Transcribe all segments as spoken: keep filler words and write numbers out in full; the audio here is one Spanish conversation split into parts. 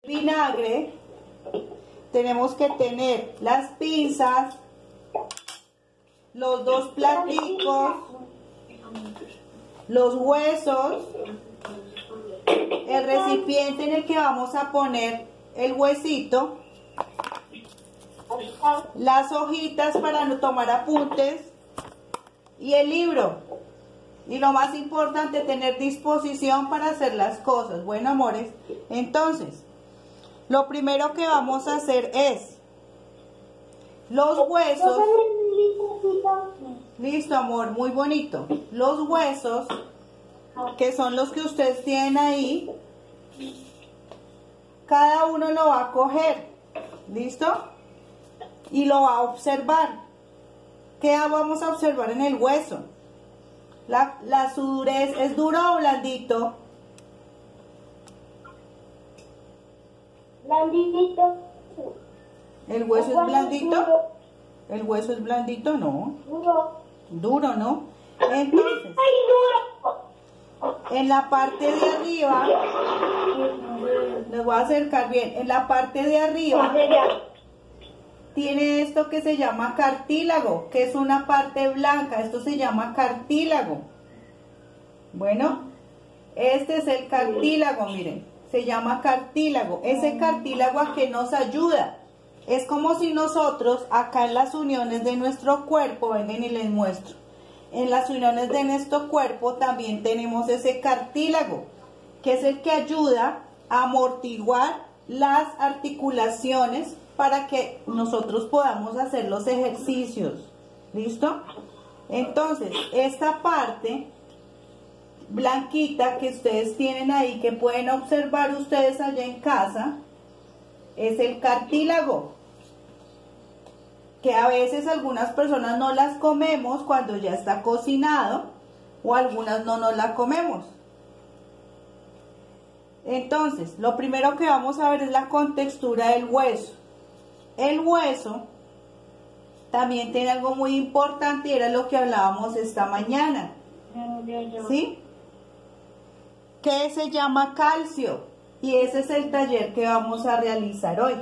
Vinagre, tenemos que tener las pinzas, los dos platicos, los huesos, el recipiente en el que vamos a poner el huesito, las hojitas para no tomar apuntes y el libro. Y lo más importante, tener disposición para hacer las cosas. Bueno, amores, entonces, lo primero que vamos a hacer es los huesos. Listo, amor, muy bonito. Los huesos, que son los que ustedes tienen ahí, cada uno lo va a coger. ¿Listo? Y lo va a observar. ¿Qué vamos a observar en el hueso? La, la sudurez, ¿es duro o blandito? Blandito. ¿El hueso es blandito? ¿El hueso es blandito? No. Duro. Duro, ¿no? Entonces, en la parte de arriba, les voy a acercar bien, en la parte de arriba tiene esto que se llama cartílago, que es una parte blanca. Esto se llama cartílago. Bueno, este es el cartílago, miren, se llama cartílago. Ese cartílago, ¿a qué nos ayuda? Es como si nosotros, acá en las uniones de nuestro cuerpo, vengan y les muestro, en las uniones de nuestro cuerpo también tenemos ese cartílago, que es el que ayuda a amortiguar las articulaciones para que nosotros podamos hacer los ejercicios. ¿Listo? Entonces, esta parte blanquita que ustedes tienen ahí, que pueden observar ustedes allá en casa, es el cartílago, que a veces algunas personas no las comemos cuando ya está cocinado, o algunas no nos la comemos. Entonces, lo primero que vamos a ver es la contextura del hueso. El hueso también tiene algo muy importante y era lo que hablábamos esta mañana. ¿Sí? Que se llama calcio. Y ese es el taller que vamos a realizar hoy.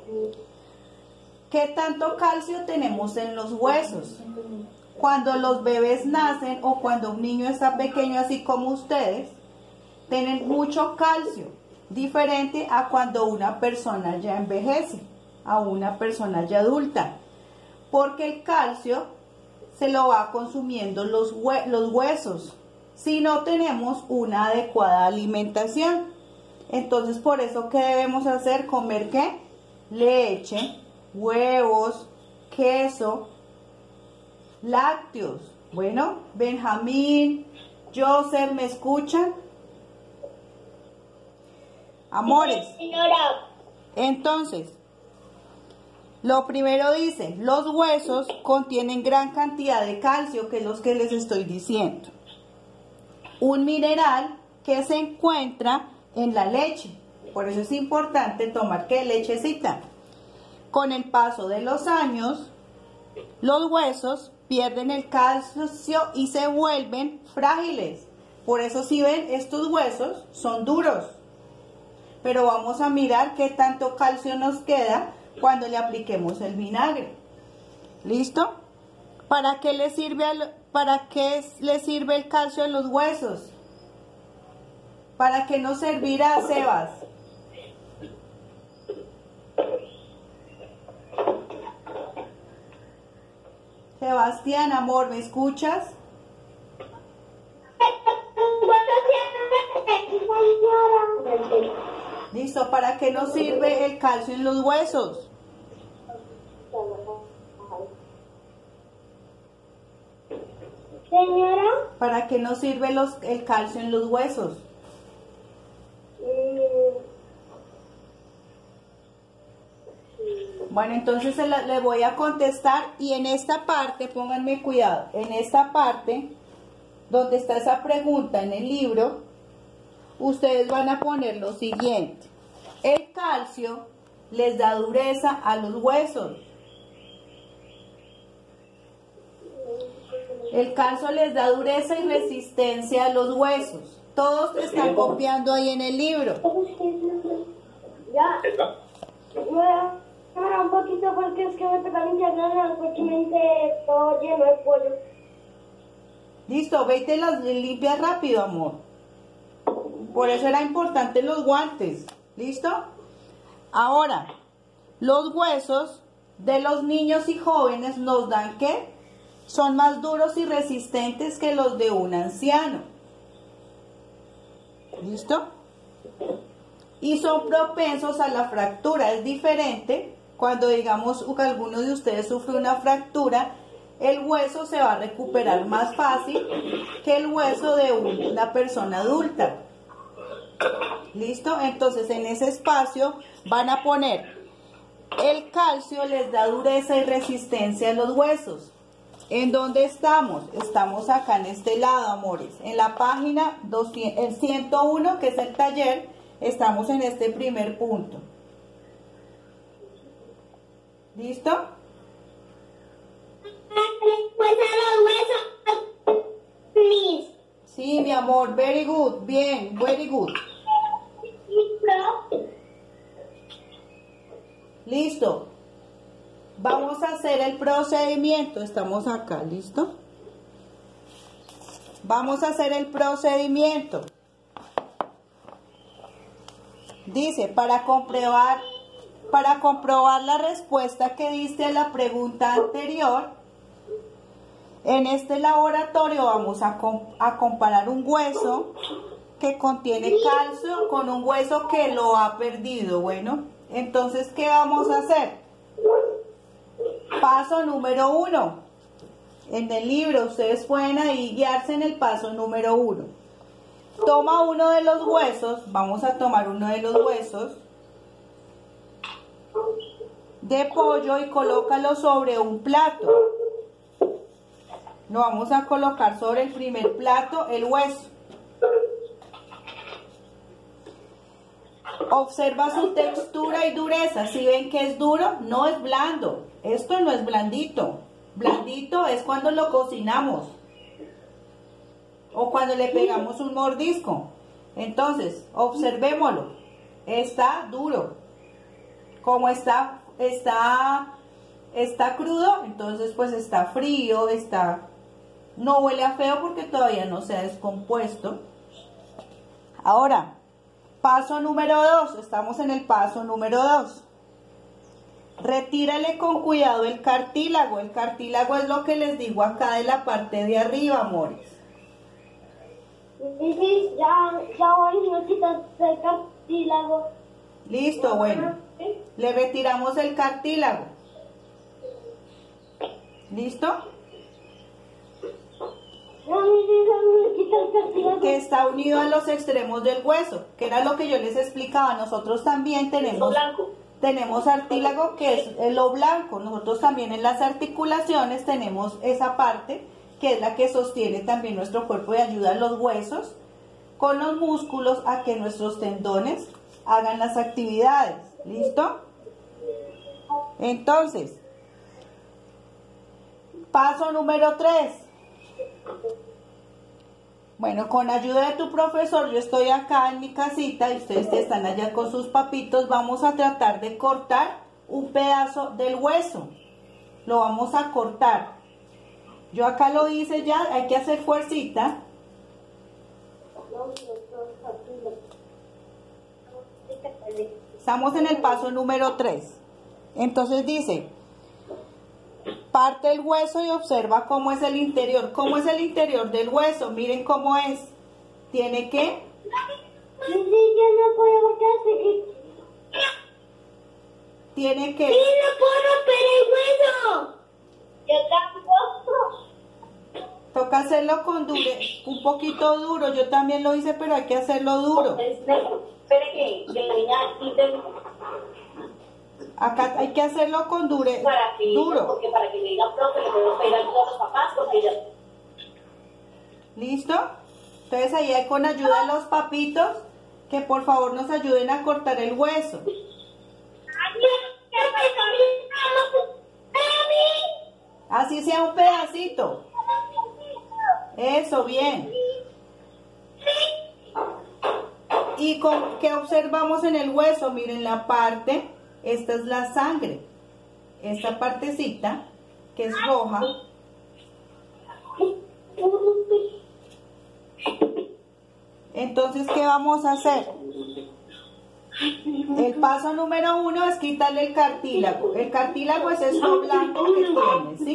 ¿Qué tanto calcio tenemos en los huesos? Cuando los bebés nacen o cuando un niño está pequeño, así como ustedes, tienen mucho calcio, diferente a cuando una persona ya envejece, a una persona ya adulta, porque el calcio se lo va consumiendo los, hue los huesos si no tenemos una adecuada alimentación. Entonces, por eso, ¿qué debemos hacer? ¿Comer qué? Leche, huevos, queso, lácteos. Bueno, Benjamín, Joseph, ¿me escuchan? Amores. Señora. Entonces, lo primero dice, los huesos contienen gran cantidad de calcio, que es lo que les estoy diciendo. Un mineral que se encuentra en la leche. Por eso es importante tomar ¿qué? Lechecita. Con el paso de los años, los huesos pierden el calcio y se vuelven frágiles. Por eso, si ven, estos huesos son duros. Pero vamos a mirar qué tanto calcio nos queda cuando le apliquemos el vinagre. ¿Listo? ¿Para qué le sirve, al, para qué le sirve el calcio en los huesos? ¿Para qué nos servirá, Sebas? Sebastián, amor, ¿me escuchas? Listo, ¿para qué nos sirve el calcio en los huesos? Señora. ¿Para qué nos sirve los, el calcio en los huesos? Bueno, entonces se la, le voy a contestar y en esta parte, pónganme cuidado, en esta parte donde está esa pregunta en el libro, ustedes van a poner lo siguiente. El calcio les da dureza a los huesos. El calcio les da dureza y resistencia a los huesos. Todos están copiando ahí en el libro. Ya. ¿Está? Me voy a demorar un poquito porque es que me toca limpiar las manos porque me enteré todo lleno de pollo. Listo, ve y te las limpias rápido, amor. Por eso era importante los guantes. ¿Listo? Ahora, los huesos de los niños y jóvenes nos dan ¿qué? Son más duros y resistentes que los de un anciano. ¿Listo? Y son propensos a la fractura. Es diferente cuando, digamos, alguno de ustedes sufre una fractura, el hueso se va a recuperar más fácil que el hueso de una persona adulta. ¿Listo? Entonces, en ese espacio van a poner el calcio, les da dureza y resistencia a los huesos. ¿En dónde estamos? Estamos acá en este lado, amores. En la página doscientos, el ciento uno, que es el taller, estamos en este primer punto. ¿Listo? Pues a los huesos, please. Sí, mi amor, very good, bien, very good. Listo. Vamos a hacer el procedimiento. Estamos acá, ¿listo? Vamos a hacer el procedimiento. Dice, para comprobar, para comprobar la respuesta que diste a la pregunta anterior, en este laboratorio vamos a, com a comparar un hueso que contiene calcio con un hueso que lo ha perdido. Bueno, entonces, ¿qué vamos a hacer? Paso número uno. En el libro ustedes pueden ahí guiarse en el paso número uno. Toma uno de los huesos, vamos a tomar uno de los huesos de pollo y colócalo sobre un plato. Lo vamos a colocar sobre el primer plato, el hueso. Observa su textura y dureza. Si ven que es duro, no es blando. Esto no es blandito. Blandito es cuando lo cocinamos o cuando le pegamos un mordisco. Entonces, observémoslo. Está duro. Como está, está, está crudo, entonces pues está frío, está... No huele a feo porque todavía no se ha descompuesto. Ahora, paso número dos. Estamos en el paso número dos. Retírale con cuidado el cartílago. El cartílago es lo que les digo acá de la parte de arriba, amores. Sí, ya, ya voy a quitar el cartílago. Listo, bueno. Le retiramos el cartílago. ¿Listo? Que está unido a los extremos del hueso, que era lo que yo les explicaba. Nosotros también tenemos, tenemos artílago, que es lo blanco. Nosotros también en las articulaciones tenemos esa parte, que es la que sostiene también nuestro cuerpo y ayuda a los huesos con los músculos a que nuestros tendones hagan las actividades. ¿Listo? Entonces, paso número tres. Bueno, con ayuda de tu profesor, yo estoy acá en mi casita y ustedes están allá con sus papitos. Vamos a tratar de cortar un pedazo del hueso. Lo vamos a cortar. Yo acá lo hice ya, hay que hacer fuercita. Estamos en el paso número tres. Entonces dice... Parte el hueso y observa cómo es el interior. ¿Cómo es el interior del hueso? Miren cómo es. ¿Tiene qué? Sí, sí, yo no puedo porque hace que... ¿Tiene qué? ¡Sí, no puedo romper el hueso! Yo tampoco. Toca hacerlo con dure, un poquito duro. Yo también lo hice, pero hay que hacerlo duro. Espere que yo ya... Acá hay que hacerlo con dure, para que, duro. Porque para que me digan profe, le podemos pedir a todos los papás, porque ya... ¿Listo? Entonces ahí hay con ayuda de los papitos, que por favor nos ayuden a cortar el hueso. Así sea un pedacito. Eso, bien. ¿Y con qué observamos en el hueso? Miren la parte, esta es la sangre. Esta partecita, que es roja. Entonces, ¿qué vamos a hacer? El paso número uno es quitarle el cartílago. El cartílago es esto blanco que tiene, ¿sí?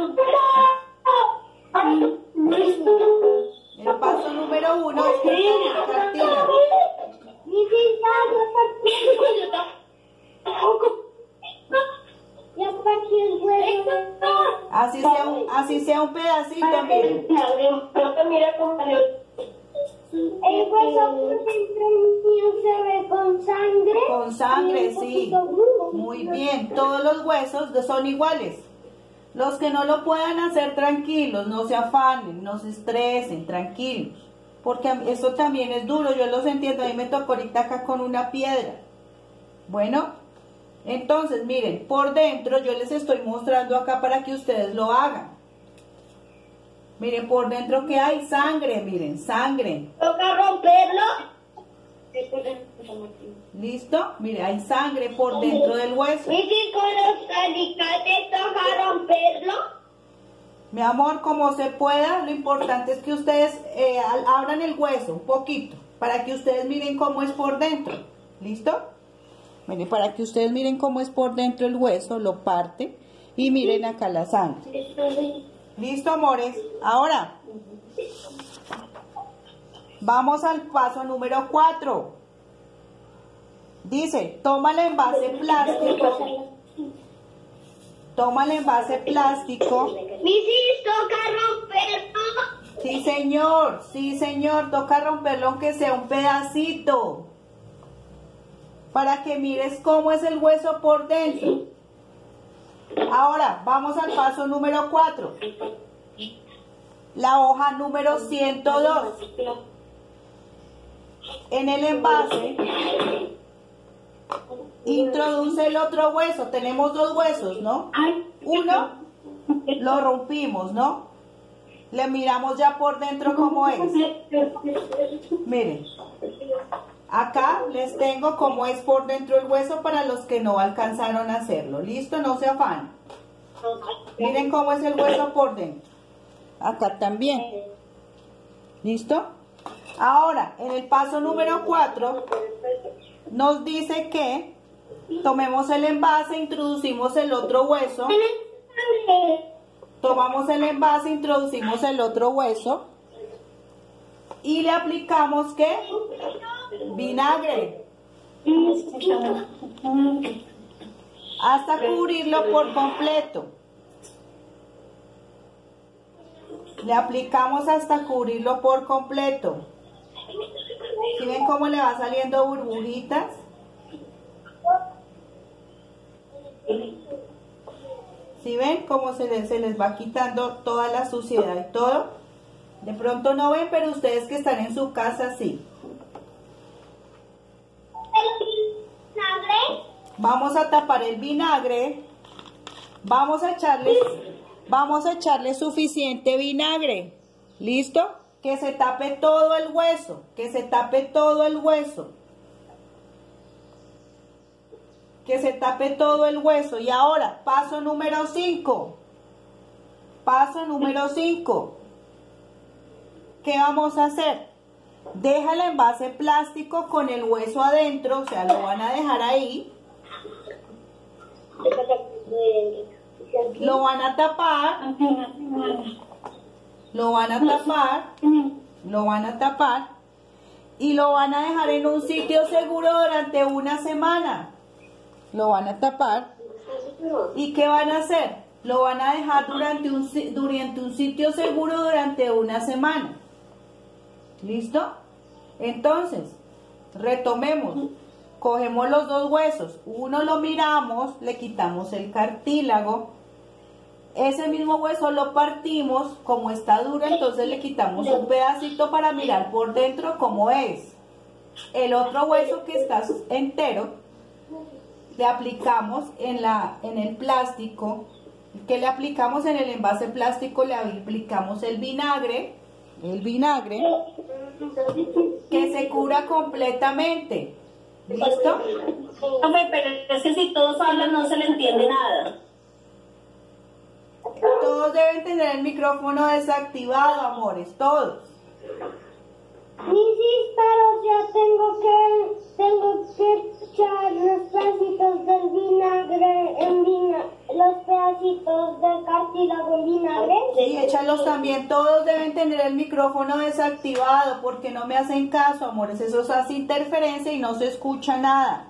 El paso número uno es quitarle el cartílago. Así sea un, así sea un pedacito, miren. El hueso por dentro mío se ve con sangre. Con sangre, sí. Muy bien. Todos los huesos son iguales. Los que no lo puedan hacer, tranquilos, no se afanen, no se estresen, tranquilos. Porque esto también es duro, yo los entiendo. A mí me tocó ahorita acá con una piedra. Bueno, entonces miren, por dentro yo les estoy mostrando acá para que ustedes lo hagan. Miren, por dentro que hay sangre, miren, sangre. Toca romperlo. ¿Listo? Miren, hay sangre por dentro del hueso. Y si con los alicates toca romperlo. Mi amor, como se pueda, lo importante es que ustedes eh, abran el hueso un poquito, para que ustedes miren cómo es por dentro. ¿Listo? Miren, para que ustedes miren cómo es por dentro el hueso, lo parte y miren acá la sangre. ¿Listo, amores? Ahora, vamos al paso número cuatro. Dice, toma el envase plástico. Toma el envase plástico. ¿Y toca romperlo? Sí, señor. Sí, señor. Toca romperlo aunque sea un pedacito. Para que mires cómo es el hueso por dentro. Ahora, vamos al paso número cuatro. La hoja número ciento dos. En el envase, introduce el otro hueso. Tenemos dos huesos, ¿no? Uno, lo rompimos, ¿no? Le miramos ya por dentro cómo es. Miren. Acá les tengo cómo es por dentro el hueso para los que no alcanzaron a hacerlo. ¿Listo? No se afanen. Miren cómo es el hueso por dentro. Acá también. ¿Listo? Ahora, en el paso número cuatro, nos dice que tomemos el envase, introducimos el otro hueso. Tomamos el envase, introducimos el otro hueso. Y le aplicamos, ¿qué? Vinagre. Hasta cubrirlo por completo. Le aplicamos hasta cubrirlo por completo. ¿Sí ven cómo le va saliendo burbujitas? ¿Sí ven cómo se les, se les va quitando toda la suciedad y todo? De pronto no ven, pero ustedes que están en su casa sí. Vamos a tapar el vinagre. Vamos a echarle, vamos a echarle suficiente vinagre. ¿Listo? Que se tape todo el hueso. Que se tape todo el hueso. Que se tape todo el hueso. Y ahora, paso número cinco. Paso número cinco. ¿Qué vamos a hacer? Deja el envase plástico con el hueso adentro, o sea, lo van a dejar ahí. Lo van a tapar. Lo van a tapar. Lo van a tapar. Y lo van a dejar en un sitio seguro durante una semana. Lo van a tapar. ¿Y qué van a hacer? Lo van a dejar durante un, durante un sitio seguro durante una semana. ¿Listo? Entonces, retomemos. Cogemos los dos huesos. Uno lo miramos, le quitamos el cartílago. Ese mismo hueso lo partimos. Como está duro, entonces le quitamos un pedacito para mirar por dentro cómo es. El otro hueso que está entero, le aplicamos en, la, en el plástico. Que le aplicamos en el envase plástico, le aplicamos el vinagre. el vinagre, que se cura completamente. ¿Listo? Profe, pero es que si todos hablan no se le entiende nada. Todos deben tener el micrófono desactivado, amores, todos. Sí, sí, pero yo tengo que, tengo que echar los pedacitos del vinagre en vinagre, los pedacitos del cartílago en vinagre. Sí, échalos también, todos deben tener el micrófono desactivado porque no me hacen caso, amores, eso hace interferencia y no se escucha nada.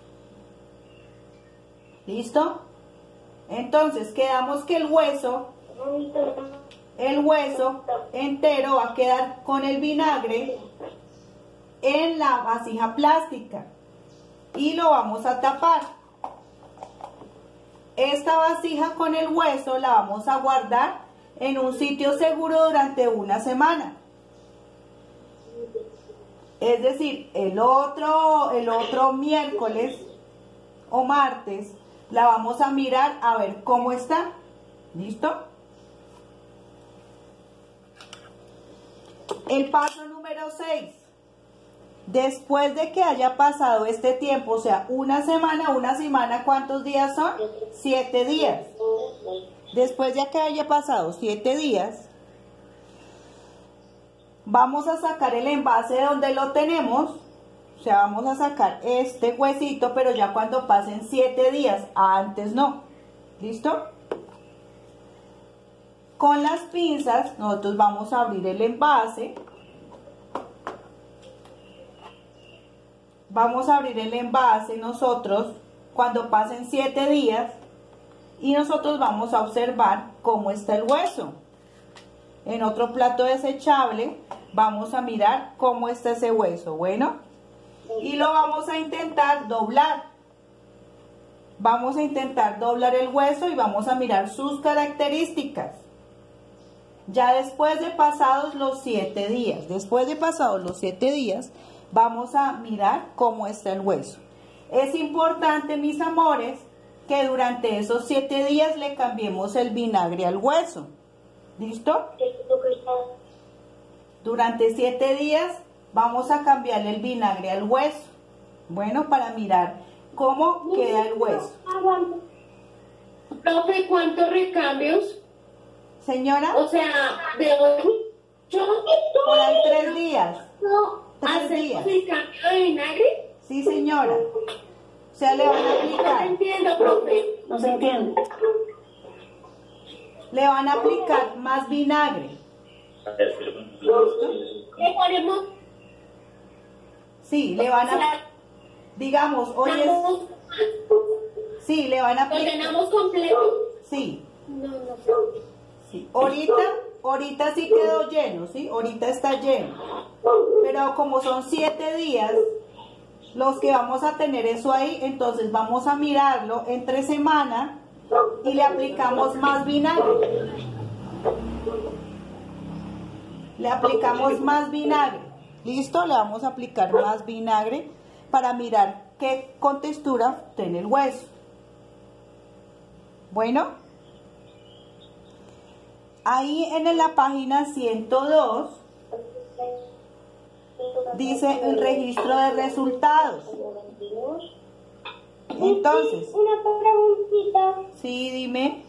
¿Listo? Entonces, quedamos que el hueso, el hueso entero va a quedar con el vinagre en la vasija plástica y lo vamos a tapar. Esta vasija con el hueso la vamos a guardar en un sitio seguro durante una semana. Es decir, el otro, el otro miércoles o martes la vamos a mirar a ver cómo está. ¿Listo? El paso número seis. Después de que haya pasado este tiempo, o sea, una semana, una semana, ¿cuántos días son? Siete días. Después de que haya pasado siete días, vamos a sacar el envase de donde lo tenemos. O sea, vamos a sacar este huesito, pero ya cuando pasen siete días, antes no. ¿Listo? Con las pinzas, nosotros vamos a abrir el envase. Vamos a abrir el envase nosotros cuando pasen siete días y nosotros vamos a observar cómo está el hueso. En otro plato desechable vamos a mirar cómo está ese hueso. Bueno, y lo vamos a intentar doblar. Vamos a intentar doblar el hueso y vamos a mirar sus características. Ya después de pasados los siete días, después de pasados los siete días, vamos a mirar cómo está el hueso. Es importante, mis amores, que durante esos siete días le cambiemos el vinagre al hueso. ¿Listo? Durante siete días vamos a cambiarle el vinagre al hueso. Bueno, para mirar cómo queda el hueso. Profe, ¿cuántos recambios? Señora, O sea, de hoy yo por ahí tres días. Tres ¿hacemos días. el cambio de vinagre? Sí, señora. O sea, le van a No se aplicar, entiende, profe. No se entiende. le van a aplicar más vinagre. Le ponemos, Sí, le van o a, sea, digamos, hoy es, damos- sí, le van a lo aplicar, llenamos completo. sí, No, no sé. sí. Ahorita, ahorita sí quedó lleno, sí, ahorita está lleno. Pero como son siete días los que vamos a tener eso ahí, entonces vamos a mirarlo entre semana y le aplicamos más vinagre. Le aplicamos más vinagre. ¿Listo? Le vamos a aplicar más vinagre para mirar qué contextura tiene el hueso. Bueno, ahí en la página ciento dos dice el registro de resultados. Entonces, Una preguntita. sí, dime.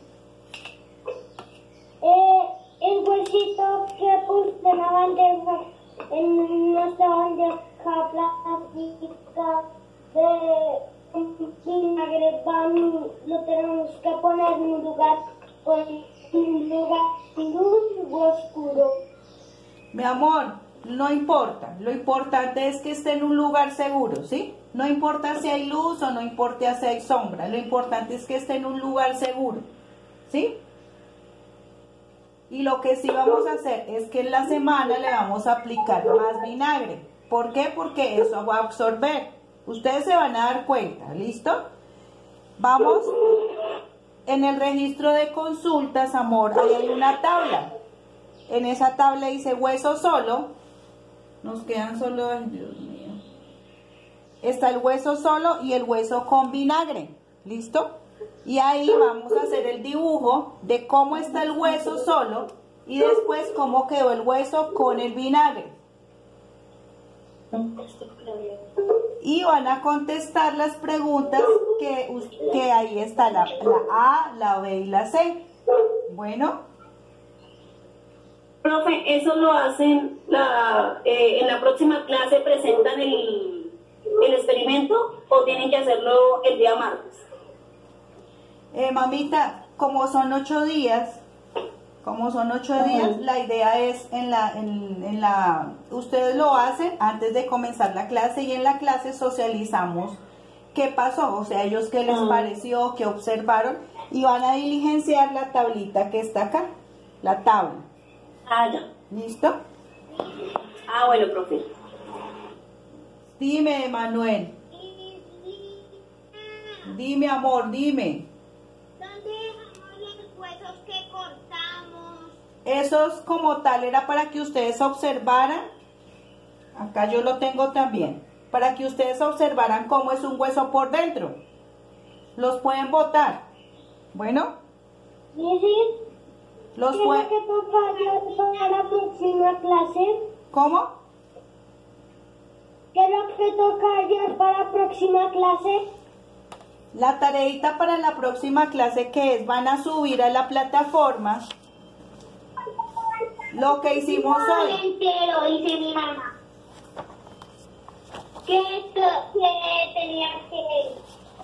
Eh, el huesito que puse en la bandeja, en nuestra bandeja plástica de vinagre, van- lo tenemos que poner en un lugar, con un lugar sin luz o oscuro. Mi amor, no importa. Lo importante es que esté en un lugar seguro, ¿sí? No importa si hay luz o no importa si hay sombra. Lo importante es que esté en un lugar seguro, ¿sí? Y lo que sí vamos a hacer es que en la semana le vamos a aplicar más vinagre. ¿Por qué? Porque eso va a absorber. Ustedes se van a dar cuenta, ¿listo? Vamos, en el registro de consultas, amor, ahí hay una tabla. En esa tabla dice hueso solo. Nos quedan solo, ay, Dios mío. Está el hueso solo y el hueso con vinagre. ¿Listo? Y ahí vamos a hacer el dibujo de cómo está el hueso solo y después cómo quedó el hueso con el vinagre. Y van a contestar las preguntas que, que ahí está la, la A, la B y la C. Bueno. Profe, ¿eso lo hacen la, eh, en la próxima clase, presentan el, el experimento o tienen que hacerlo el día martes? Eh, mamita, como son ocho días, como son ocho días, la idea es en la, en, en la, ustedes lo hacen antes de comenzar la clase y en la clase socializamos qué pasó, o sea, ellos qué les pareció, qué observaron y van a diligenciar la tablita que está acá, la tabla. Ah, ya. ¿Listo? Ah, bueno, profe. Dime, Manuel. Dime, amor, dime. ¿Dónde dejamos los huesos que cortamos? Esos como tal era para que ustedes observaran, acá yo lo tengo también, para que ustedes observaran cómo es un hueso por dentro. Los pueden botar. Bueno, ¿Y sí? los ¿Qué pueden... es lo que tocaría para la próxima clase? ¿Cómo? ¿Qué es lo que tocaría para la próxima clase? La tareita para la próxima clase que es, van a subir a la plataforma lo que hicimos hoy. Entero, dice mi mamá. Que, que tenía que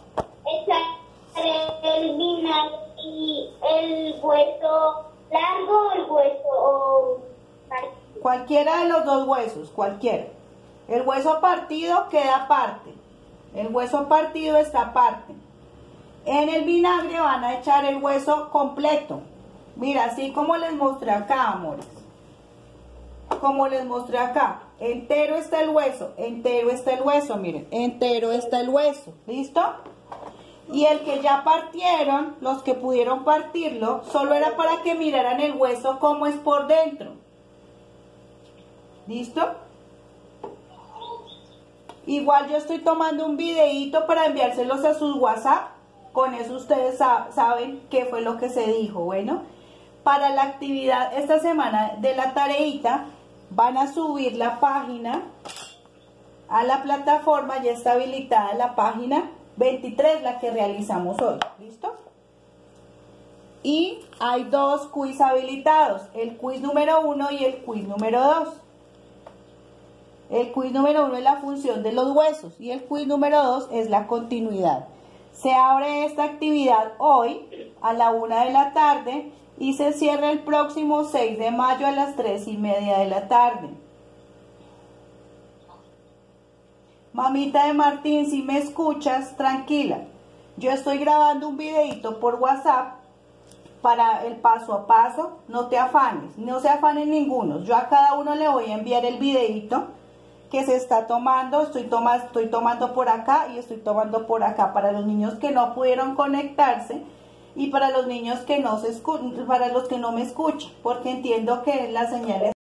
echar el vinagre y el hueso largo, el hueso partido. Cualquiera de los dos huesos, cualquiera. El hueso partido queda aparte. El hueso partido está aparte. En el vinagre van a echar el hueso completo. Mira, así como les mostré acá, amores. Como les mostré acá. Entero está el hueso, entero está el hueso, miren. Entero está el hueso. ¿Listo? Y el que ya partieron, los que pudieron partirlo, solo era para que miraran el hueso cómo es por dentro. ¿Listo? Igual yo estoy tomando un videíto para enviárselos a sus WhatsApp. Con eso ustedes sa- saben qué fue lo que se dijo. Bueno, para la actividad esta semana de la tareita, van a subir la página a la plataforma. Ya está habilitada la página veintitrés, la que realizamos hoy. ¿Listo? Y hay dos quiz habilitados, el quiz número uno y el quiz número dos. El quiz número uno es la función de los huesos y el quiz número dos es la continuidad. Se abre esta actividad hoy a la una de la tarde y se cierra el próximo seis de mayo a las tres y media de la tarde. Mamita de Martín, si me escuchas, tranquila. Yo estoy grabando un videito por WhatsApp para el paso a paso. No te afanes, no se afanen ninguno. Yo a cada uno le voy a enviar el videito que se está tomando. Estoy, toma, estoy tomando por acá y estoy tomando por acá para los niños que no pudieron conectarse y para los niños que no se escu- para los que no me escuchan, porque entiendo que la señal es